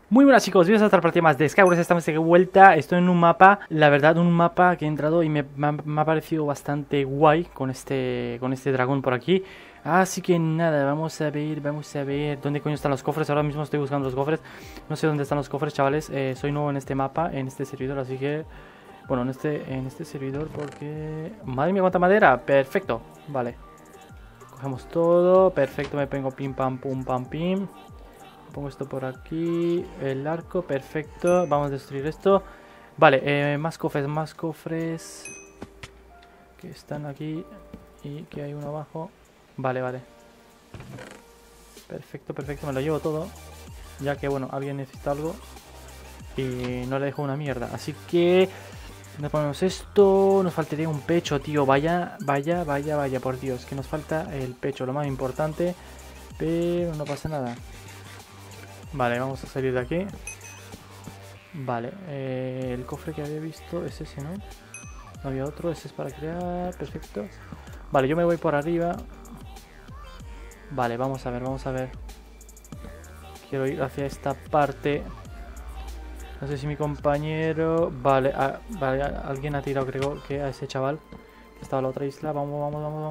Muy buenas chicos, bienvenidos a otra partida más de Skywars. Estamos de vuelta, estoy en un mapa, la verdad un mapa que he entrado y me ha parecido bastante guay con este dragón por aquí. Así que nada, vamos a ver dónde coño están los cofres. Ahora mismo estoy buscando los cofres, no sé dónde están los cofres, chavales. Soy nuevo en este mapa, en este servidor, así que... Bueno, en este servidor porque... Madre mía, cuánta madera, perfecto, vale. Cogemos todo, perfecto, me pongo pim pam pum pam pim. Pongo esto por aquí, el arco, perfecto, vamos a destruir esto. Vale, más cofres que están aquí y que hay uno abajo. Vale, vale. Perfecto, perfecto, me lo llevo todo, ya que bueno, alguien necesita algo y no le dejo una mierda. Así que nos ponemos esto, nos faltaría un pecho, tío, vaya, por Dios, que nos falta el pecho, lo más importante, pero no pasa nada. Vale, vamos a salir de aquí. Vale, el cofre que había visto es ese, ¿no? No había otro, ese es para crear, perfecto. Vale, yo me voy por arriba. Vale, vamos a ver. Quiero ir hacia esta parte. No sé si mi compañero... Vale, vale, alguien ha tirado, creo que a ese chaval que estaba en la otra isla. Vamos.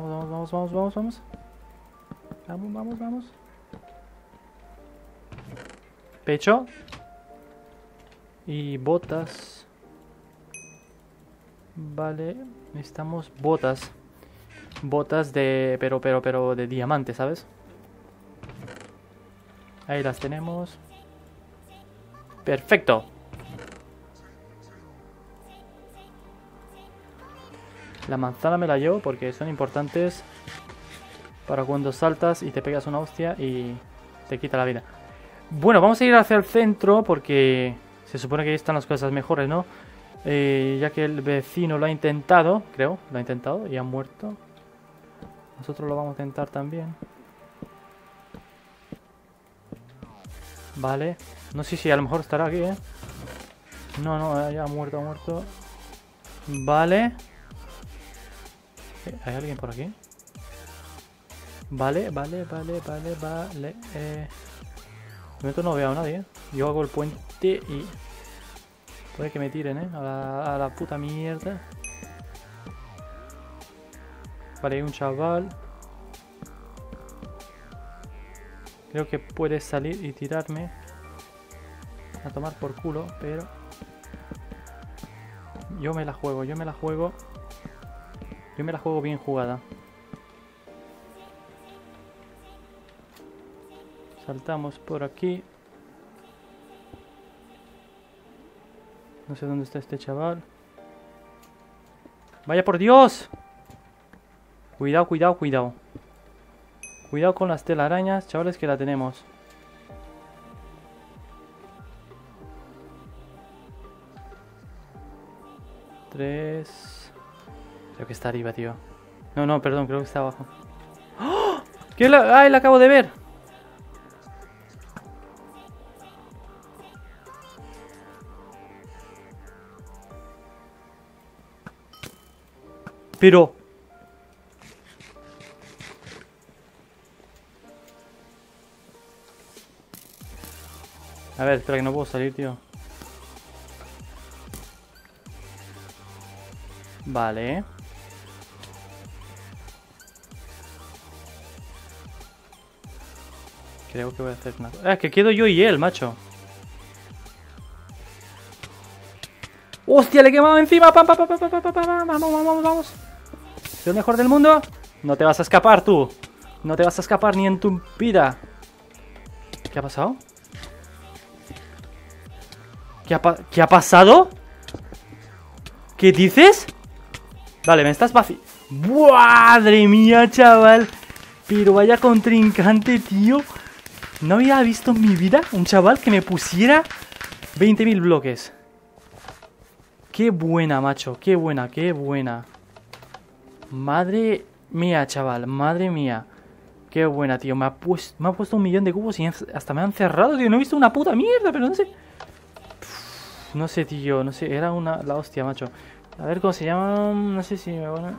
Vamos. Pecho. Y botas. Vale, necesitamos botas. Botas de... pero de diamante, ¿sabes? Ahí las tenemos. Perfecto. La manzana me la llevo porque son importantes para cuando saltas y te pegas una hostia y te quita la vida. Bueno, vamos a ir hacia el centro porque se supone que ahí están las cosas mejores, ¿no? Ya que el vecino lo ha intentado, creo, lo ha intentado y ha muerto. Nosotros lo vamos a intentar también. Vale, no sé si a lo mejor estará aquí, ¿eh? No, ya ha muerto. Vale. ¿Hay alguien por aquí? Vale. De momento no veo a nadie. Yo hago el puente y... Puede que me tiren, a la puta mierda. Vale, hay un chaval. Creo que puede salir y tirarme a tomar por culo, pero... Yo me la juego bien jugada. Saltamos por aquí. No sé dónde está este chaval. ¡Vaya por Dios! Cuidado. Cuidado con las telarañas, chavales, que la tenemos. Tres. Creo que está arriba, tío. No, perdón, creo que está abajo. ¡Oh! ¿Qué la... ¡Ay, la acabo de ver! Pero... A ver, espera que no puedo salir, tío. Vale. Creo que voy a hacer una cosa. Es que quedo yo y él, macho. ¡Hostia! Le he quemado encima. Vamos. ¿Soy el mejor del mundo? No te vas a escapar, tú. No te vas a escapar ni en tu vida. ¿Qué ha pasado? ¿Qué ha pasado? ¿Qué dices? Vale, me estás vaciando. ¡Madre mía, chaval! Pero vaya contrincante, tío. No había visto en mi vida un chaval que me pusiera 20.000 bloques. Qué buena, macho. Qué buena. Madre mía, chaval. Madre mía. Qué buena, tío. Me ha puesto 1.000.000 de cubos y hasta me han cerrado, tío. No he visto una puta mierda, pero no sé. No sé, tío. No sé. Era la hostia, macho. A ver cómo se llama. No sé si me van a...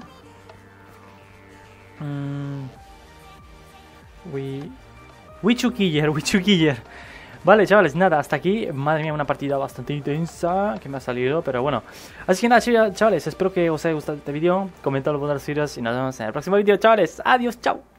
Wichukiller. Vale, chavales, nada, hasta aquí. Madre mía, una partida bastante intensa que me ha salido, pero bueno. Así que nada, chavales, espero que os haya gustado este vídeo. Comentadlo, ponedlo y nos vemos en el próximo vídeo, chavales. Adiós, chao.